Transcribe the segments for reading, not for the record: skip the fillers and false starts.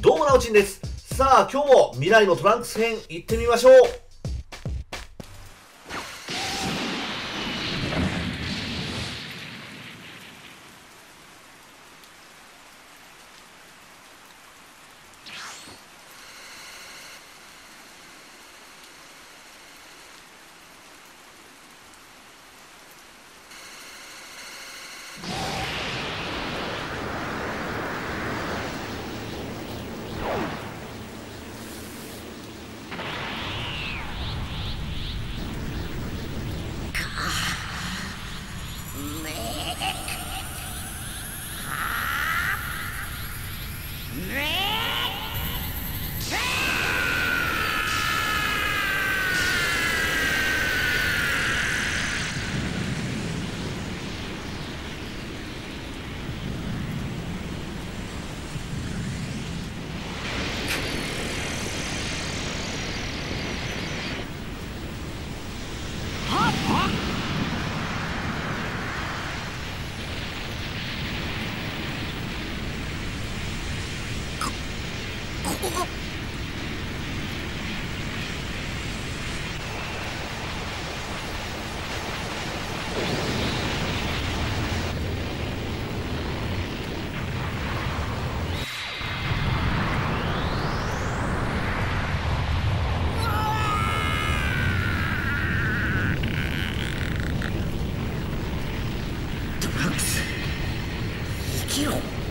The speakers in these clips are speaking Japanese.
どうもなおちんです。さあ今日も未来のトランクス編行ってみましょう。 生きろ。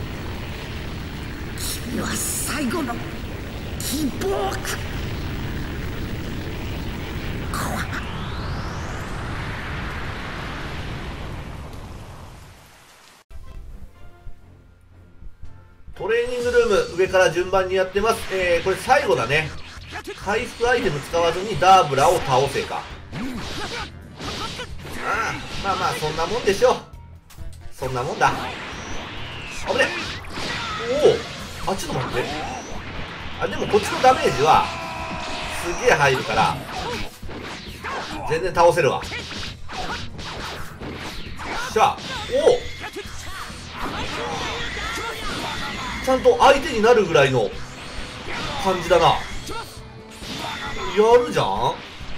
君は最後の希望か。 トレーニングルーム上から順番にやってます。これ最後だね。回復アイテム使わずにダーブラを倒せか。まあまあそんなもんでしょう。そんなもんだ。危ね。おお、ちょっと待って。でもこっちのダメージはすげえ入るから全然倒せるわ。よっしゃ。おお、ちゃんと相手になるぐらいの感じだな。やるじゃん。も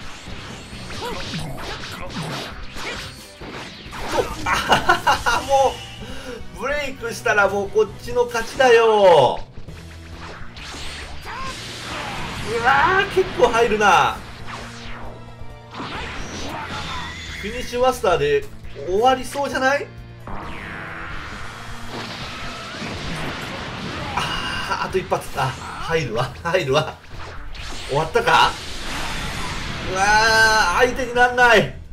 うブレイクしたらもうこっちの勝ちだよ。うわー、結構入るな。フィニッシュマスターで終わりそうじゃない？あと一発。入るわ入るわ。終わったか。うわー、相手になんない。